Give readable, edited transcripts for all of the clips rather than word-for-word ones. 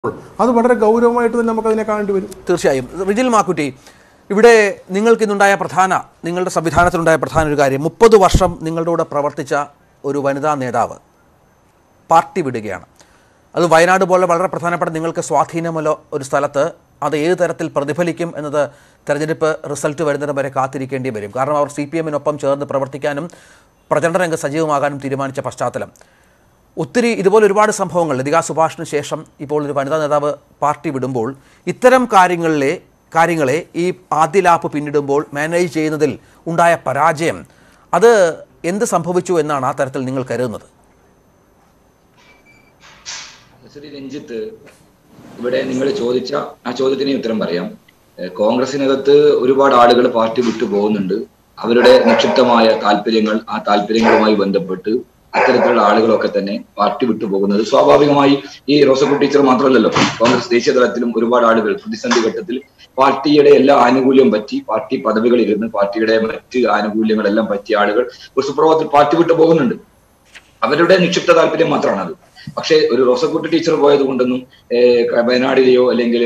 അത് വളരെ ഗൗരവമായിട്ട് തന്നെ നമുക്കതിനെ കാണേണ്ടി വരും. തീർച്ചയായും. റിജിൽ മാക്കുറ്റി, ഇവിടെ നിങ്ങളുടെ സംവിധാനത്തിലുണ്ടായ പ്രധാന ഒരു കാര്യം, 30 വർഷം നിങ്ങളുടെ കൂടെ പ്രവർത്തിച്ച ഒരു വനിതാ നേതാവ് പാർട്ടി വിടുകയാണ്. അത് വയനാട് പോലെ വളരെ പ്രധാനപ്പെട്ട നിങ്ങൾക്ക് സ്വാധീനമുള്ള ഒരു സ്ഥലത്ത് അത് ഏത് തരത്തിൽ പ്രതിഫലിക്കും എന്നത് തെരഞ്ഞെടുപ്പ് റിസൾട്ട് വരുന്നതിന് വരെ കാത്തിരിക്കേണ്ടി വരും. കാരണം അവർ CPM-നൊപ്പം ചേർന്ന് പ്രവർത്തിക്കാനും പ്രചരണ രംഗം സജീവമാകാനും തീരുമാനിച്ച പശ്ചാത്തലം. ഒത്തിരി ഇതുപോലെ ഒരുപാട് സംഭവങ്ങൾ ലതിക സുഭാഷിന് ശേഷം ഇപ്പോൾ ഒരു വനിതാ നേതാവ് പാർട്ടി വിടുമ്പോൾ ഇത്തരം കാര്യങ്ങളെ ഈ ആദ്യ ലാപ്പ് പിന്നിടുമ്പോൾ മാനേജ് ചെയ്യുന്നതിൽ ഉണ്ടായ പരാജയം, അത് എന്ത് സംഭവിച്ചു എന്നാണ് ആ തരത്തിൽ നിങ്ങൾ കരുതുന്നത്? ശ്രീ രഞ്ജിത്ത്, ഇവിടെ നിങ്ങൾ ചോദിച്ച ആ ചോദ്യത്തിന് ഉത്തരം പറയാം. കോൺഗ്രസിനകത്ത് ഒരുപാട് ആളുകൾ പാർട്ടി വിട്ടു പോകുന്നുണ്ട്. അവരുടെ നിക്ഷിപ്തമായ താല്പര്യങ്ങൾ, ആ താല്പര്യങ്ങളുമായി ബന്ധപ്പെട്ട് അത്തരത്തിലുള്ള ആളുകളൊക്കെ തന്നെ പാർട്ടി വിട്ടു പോകുന്നത് സ്വാഭാവികമായി ഈ റോസക്കുട്ടി ടീച്ചർ മാത്രമല്ലല്ലോ, കോൺഗ്രസ് ദേശീയ തലത്തിലും ഒരുപാട് ആളുകൾ പ്രതിസന്ധി ഘട്ടത്തിൽ പാർട്ടിയുടെ എല്ലാ ആനുകൂല്യവും പറ്റി, പാർട്ടി പദവികളിലിരുന്ന് പാർട്ടിയുടെ മറ്റ് ആനുകൂല്യങ്ങളെല്ലാം പറ്റിയ ആളുകൾ ഒരു സുപ്രഭാതത്തിൽ പാർട്ടി വിട്ടു പോകുന്നുണ്ട്. അവരുടെ നിക്ഷിപ്ത താല്പര്യം മാത്രമാണ് അത്. പക്ഷെ ഒരു റോസക്കുട്ടി ടീച്ചർ പോയത് കൊണ്ടൊന്നും വയനാടിലെയോ അല്ലെങ്കിൽ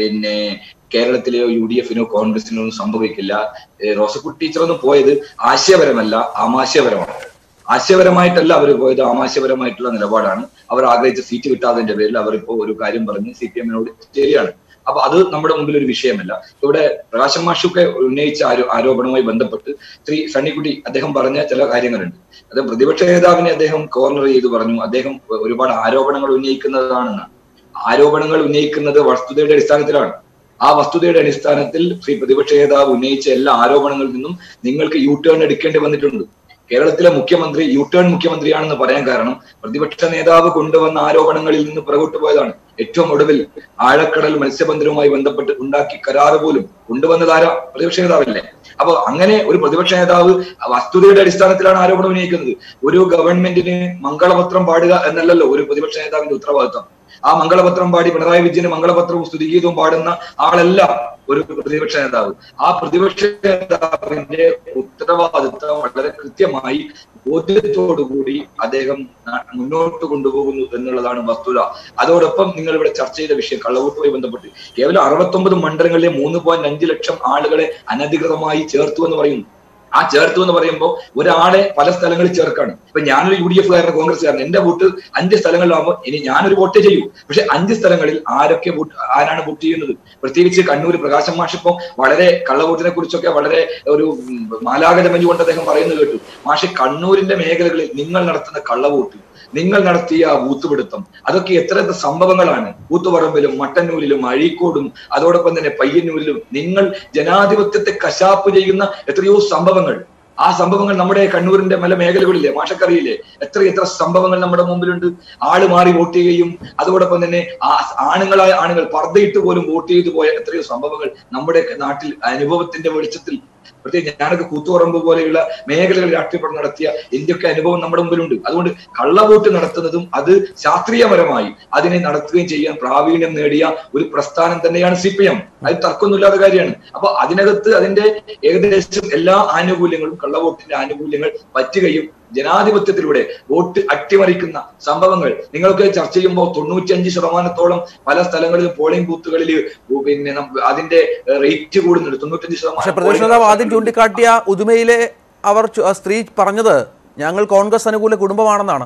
കേരളത്തിലെയോ UDF-നോ കോൺഗ്രസിനോ ഒന്നും സംഭവിക്കില്ല. റോസക്കുട്ടി ടീച്ചർ ഒന്നും പോയത് ആശയപരമല്ല, ആമാശയപരമാണ്. ആശയപരമായിട്ടല്ല അവർ പോയത്, ആമാശയപരമായിട്ടുള്ള നിലപാടാണ്. അവർ ആഗ്രഹിച്ച സീറ്റ് കിട്ടാത്തതിന്റെ പേരിൽ അവരിപ്പോ ഒരു കാര്യം പറഞ്ഞ് CPM-നോട് ശരിയാണ്. അപ്പൊ അത് നമ്മുടെ മുമ്പിൽ ഒരു വിഷയമല്ല. ഇവിടെ പ്രകാശൻ മാഷൊക്കെ ഉന്നയിച്ച ആരോപണവുമായി ബന്ധപ്പെട്ട് ശ്രീ സണ്ണിക്കുട്ടി അദ്ദേഹം പറഞ്ഞ ചില കാര്യങ്ങളുണ്ട്. അത് പ്രതിപക്ഷ നേതാവിനെ അദ്ദേഹം കോർണർ ചെയ്ത് പറഞ്ഞു, അദ്ദേഹം ഒരുപാട് ആരോപണങ്ങൾ ഉന്നയിക്കുന്നതാണെന്ന്. ആരോപണങ്ങൾ ഉന്നയിക്കുന്നത് വസ്തുതയുടെ അടിസ്ഥാനത്തിലാണ്. ആ വസ്തുതയുടെ അടിസ്ഥാനത്തിൽ ശ്രീ പ്രതിപക്ഷ നേതാവ് ഉന്നയിച്ച എല്ലാ ആരോപണങ്ങളിൽ നിന്നും നിങ്ങൾക്ക് U-ടേൺ എടുക്കേണ്ടി വന്നിട്ടുണ്ട്. കേരളത്തിലെ മുഖ്യമന്ത്രി U-ടേൺ മുഖ്യമന്ത്രിയാണെന്ന് പറയാൻ കാരണം പ്രതിപക്ഷ നേതാവ് കൊണ്ടുവന്ന ആരോപണങ്ങളിൽ നിന്ന് പുറകോട്ട് പോയതാണ്. ഏറ്റവും ഒടുവിൽ ആഴക്കടൽ മത്സ്യബന്ധനവുമായി ബന്ധപ്പെട്ട് ഉണ്ടാക്കി കരാറ് പോലും കൊണ്ടുവന്നതാരാ? പ്രതിപക്ഷ നേതാവല്ലേ. അപ്പൊ അങ്ങനെ ഒരു പ്രതിപക്ഷ നേതാവ് വസ്തുതയുടെ അടിസ്ഥാനത്തിലാണ് ആരോപണം ഉന്നയിക്കുന്നത്. ഒരു ഗവൺമെന്റിന് മംഗളപത്രം പാടുക എന്നല്ലല്ലോ ഒരു പ്രതിപക്ഷ നേതാവിന്റെ ഉത്തരവാദിത്വം. ആ മംഗളപത്രം പാടി പിണറായി വിജയന് മംഗളപത്രവും സ്തുതിഗീതവും പാടുന്ന ആളല്ല ഒരു പ്രതിപക്ഷ നേതാവ്. ആ പ്രതിപക്ഷ നേതാവിന്റെ ഉത്തരവാദിത്വം വളരെ കൃത്യമായി ബോധ്യത്തോടുകൂടി അദ്ദേഹം മുന്നോട്ട് കൊണ്ടുപോകുന്നു എന്നുള്ളതാണ് വസ്തുത. അതോടൊപ്പം നിങ്ങൾ ഇവിടെ ചർച്ച ചെയ്ത വിഷയം കള്ളവോട്ടുമായി ബന്ധപ്പെട്ട് കേവലം 69 മണ്ഡലങ്ങളിലെ 3.5 ലക്ഷം ആളുകളെ അനധികൃതമായി ചേർത്തു എന്ന് പറയുന്നു. ആ ചേർത്തു എന്ന് പറയുമ്പോൾ ഒരാളെ പല സ്ഥലങ്ങളിൽ ചേർക്കാണ്. ഇപ്പൊ ഞാനൊരു UDF-കാരൻ, കോൺഗ്രസ്സുകാരൻ, എന്റെ വോട്ട് 5 സ്ഥലങ്ങളിലാകുമ്പോൾ ഇനി ഞാനൊരു വോട്ടേ ചെയ്യൂ. പക്ഷെ 5 സ്ഥലങ്ങളിൽ ആരാണ് വോട്ട് ചെയ്യുന്നത്? പ്രത്യേകിച്ച് കണ്ണൂർ പ്രകാശൻ മാഷ് ഇപ്പം വളരെ കള്ളവോട്ടിനെ കുറിച്ചൊക്കെ വളരെ ഒരു മാലാഖജമഞ്ഞു കൊണ്ട് അദ്ദേഹം പറയുന്നത് കേട്ടു. മാഷെ, കണ്ണൂരിന്റെ മേഖലകളിൽ നിങ്ങൾ നടത്തുന്ന കള്ളവോട്ട്, നിങ്ങൾ നടത്തിയ ബൂത്തുപിടുത്തം, അതൊക്കെ എത്ര സംഭവങ്ങളാണ്. കൂത്തുപറമ്പിലും മട്ടന്നൂരിലും അഴീക്കോടും അതോടൊപ്പം തന്നെ പയ്യന്നൂരിലും നിങ്ങൾ ജനാധിപത്യത്തെ കശാപ്പ് ചെയ്യുന്ന എത്രയോ സംഭവങ്ങൾ. ആ സംഭവങ്ങൾ നമ്മുടെ കണ്ണൂരിന്റെ പല മേഖലകളിലെ മാഷക്കറിയില്ലേ എത്ര സംഭവങ്ങൾ നമ്മുടെ മുമ്പിലുണ്ട്. ആള് മാറി വോട്ട് ചെയ്യുകയും അതോടൊപ്പം തന്നെ ആണുങ്ങളായ ആണുങ്ങൾ പർദ്ദയിട്ട് പോലും വോട്ട് ചെയ്തു പോയ എത്രയോ സംഭവങ്ങൾ നമ്മുടെ നാട്ടിൽ അനുഭവത്തിന്റെ വെളിച്ചത്തിൽ, പ്രത്യേകിച്ച് ഞാനൊക്കെ കൂത്തുപറമ്പ് പോലെയുള്ള മേഖലകളിൽ രാഷ്ട്രീയ നടത്തിയ എന്റെയൊക്കെ അനുഭവം നമ്മുടെ മുമ്പിലുണ്ട്. അതുകൊണ്ട് കള്ളവോട്ട് നടത്തുന്നതും അത് ശാസ്ത്രീയപരമായി അതിനെ നടത്തുകയും ചെയ്യാൻ പ്രാവീണ്യം നേടിയ ഒരു പ്രസ്ഥാനം തന്നെയാണ് CPM. അത് തർക്കമൊന്നുമില്ലാത്ത കാര്യമാണ്. അപ്പൊ അതിനകത്ത് അതിന്റെ ഏകദേശം എല്ലാ ആനുകൂല്യങ്ങളും കള്ളവോട്ടിന്റെ ആനുകൂല്യങ്ങൾ പറ്റുകയും ജനാധിപത്യത്തിലൂടെ വോട്ട് അട്ടിമറിക്കുന്ന സംഭവങ്ങൾ നിങ്ങളൊക്കെ ചർച്ച ചെയ്യുമ്പോൾ 95% പല സ്ഥലങ്ങളിലും പോളിംഗ് ബൂത്തുകളിൽ അതിന്റെ റേറ്റ് കൂടുന്നുണ്ട്. 95%. പ്രതിപക്ഷ നേതാവ് ആദ്യം ചൂണ്ടിക്കാട്ടിയ ഉദുമയിലെ സ്ത്രീ പറഞ്ഞത് ഞങ്ങൾ കോൺഗ്രസ് അനുകൂല കുടുംബമാണെന്നാണ്.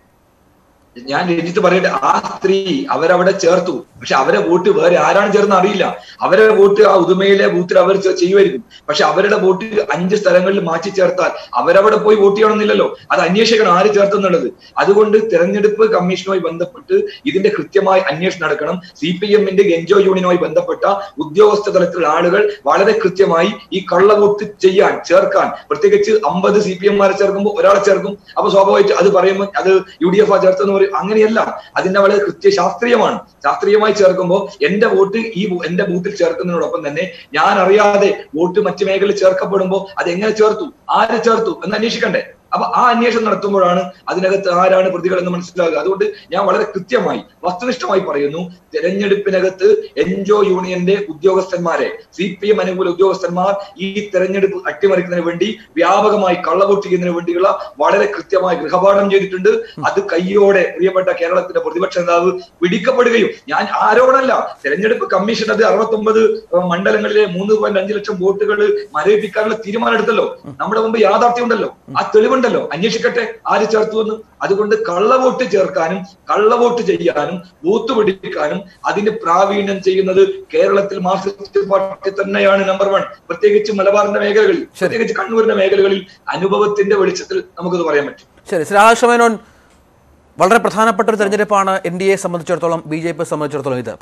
ഞാൻ രഞ്ജിത്ത് പറയട്ടെ, ആ സ്ത്രീ അവരവിടെ ചേർത്തു. പക്ഷെ അവരെ വോട്ട് വേറെ ആരാണ് ചേർന്ന് അറിയില്ല. അവരെ വോട്ട് ആ ഉദുമയിലെ ബൂത്തിൽ അവർ ചെയ്യുമായിരിക്കും. പക്ഷെ അവരുടെ വോട്ട് 5 സ്ഥലങ്ങളിൽ മാറ്റി ചേർത്താൽ അവരവിടെ പോയി വോട്ട് ചെയ്യണമെന്നില്ലല്ലോ. അത് അന്വേഷിക്കണം ആര് ചേർത്തെന്നുള്ളത്. അതുകൊണ്ട് തെരഞ്ഞെടുപ്പ് കമ്മീഷനുമായി ബന്ധപ്പെട്ട് ഇതിന്റെ കൃത്യമായി അന്വേഷണം നടക്കണം. CPM-ന്റെ എൻജോ യൂണിയനുമായി ബന്ധപ്പെട്ട ഉദ്യോഗസ്ഥ തലത്തിലുള്ള ആളുകൾ വളരെ കൃത്യമായി ഈ കള്ളവോട്ട് ചേർക്കാൻ, പ്രത്യേകിച്ച് 50 CPM-മാരെ ചേർക്കുമ്പോൾ ഒരാളെ ചേർക്കും. അപ്പൊ സ്വാഭാവികമായിട്ട് അത് പറയുമ്പോൾ അത് UDF ചേർത്തെന്ന് പറയും. അങ്ങനെയല്ല, അതിന്റെ വളരെ ശാസ്ത്രീയമാണ്. ശാസ്ത്രീയമായി ചേർക്കുമ്പോൾ എന്റെ വോട്ട് എന്റെ ബൂത്തിൽ ചേർക്കുന്നതിനോടൊപ്പം തന്നെ ഞാൻ അറിയാതെ വോട്ട് മറ്റു മേഖലയിൽ ചേർക്കപ്പെടുമ്പോൾ അത് എങ്ങനെ ചേർത്തു, ആര് ചേർത്തു എന്ന് അന്വേഷിക്കണ്ടേ? അപ്പൊ ആ അന്വേഷണം നടത്തുമ്പോഴാണ് അതിനകത്ത് ആരാണ് പ്രതികൾ എന്ന് മനസ്സിലാകുക. അതുകൊണ്ട് ഞാൻ വളരെ കൃത്യമായി വസ്തുനിഷ്ഠമായി പറയുന്നു, തെരഞ്ഞെടുപ്പിനകത്ത് എൻജോ യൂണിയന്റെ ഉദ്യോഗസ്ഥന്മാരെ, CPM അനുകൂല ഉദ്യോഗസ്ഥന്മാർ ഈ തെരഞ്ഞെടുപ്പ് അട്ടിമറിക്കുന്നതിന് വേണ്ടി വ്യാപകമായി കള്ളവോട്ട് ചെയ്യുന്നതിന് വേണ്ടിയുള്ള വളരെ കൃത്യമായി ഗൃഹപാഠം ചെയ്തിട്ടുണ്ട്. അത് കയ്യോടെ പ്രിയപ്പെട്ട കേരളത്തിന്റെ പ്രതിപക്ഷ നേതാവ് പിടിക്കപ്പെടുകയും, ഞാൻ ആരോപണമല്ല, തെരഞ്ഞെടുപ്പ് കമ്മീഷൻ അത് 69 മണ്ഡലങ്ങളിലെ 3.5 ലക്ഷം വോട്ടുകൾ മരവിപ്പിക്കാനുള്ള തീരുമാനം എടുത്തല്ലോ. നമ്മുടെ മുമ്പ് യാഥാർത്ഥ്യം ഉണ്ടല്ലോ, ആ തെളിവുണ്ടല്ലോ, അന്വേഷിക്കട്ടെ ആര് ചേർത്തു എന്ന്. അതുകൊണ്ട് കള്ളവോട്ട് ചേർക്കാനും കള്ളവോട്ട് ചെയ്യാനും ബൂത്ത് പിടിക്കാനും അതിന് പ്രാവീണ്യം ചെയ്യുന്നത് കേരളത്തിൽ മാർക്സിസ്റ്റ് പാർട്ടി തന്നെയാണ് നമ്പർ 1. പ്രത്യേകിച്ച് മലബാറിന്റെ മേഖലകളിൽ, പ്രത്യേകിച്ച് കണ്ണൂരിന്റെ മേഖലകളിൽ അനുഭവത്തിന്റെ വെളിച്ചത്തിൽ നമുക്കത് പറയാൻ പറ്റും. ശരി, ശ്രീ രാധാകൃഷ്ണ മേനോൻ, വളരെ പ്രധാനപ്പെട്ട ഒരു തെരഞ്ഞെടുപ്പാണ് NDA സംബന്ധിച്ചിടത്തോളം, BJP സംബന്ധിച്ചിടത്തോളം ഇത്.